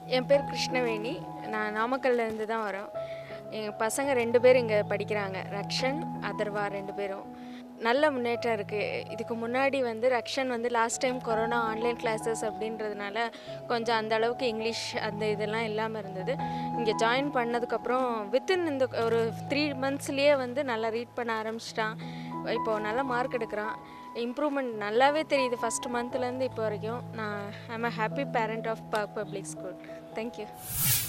என் பேர் கிருஷ்ணவேணி. நான் நாமக்கல்லேருந்து தான் வரோம். எங்கள் பசங்க 2 பேர் இங்கே படிக்கிறாங்க. ரக்ஷன், அதர்வா 2 பேரும். நல்ல முன்னேற்றம் இருக்குது. இதுக்கு முன்னாடி Rakshan last time corona online classes அப்படின்றதுனால கொஞ்சம் அந்த அளவுக்கு இங்கிலீஷ் அந்த இதெல்லாம் இல்லாமல் இருந்தது. இங்கே ஜாயின் பண்ணதுக்கப்புறம் வித்தின் இந்த ஒரு 3 மந்த்ஸ்லேயே நல்லா ரீட் பண்ண ஆரம்பிச்சிட்டான். இப்போது நல்ல மார்க் எடுக்கிறான். இம்ப்ரூவ்மெண்ட் நல்லாவே தெரியுது ஃபஸ்ட் மந்த்லேருந்து இப்போ வரைக்கும். நான் I'm a happy parent of public school. Thank you.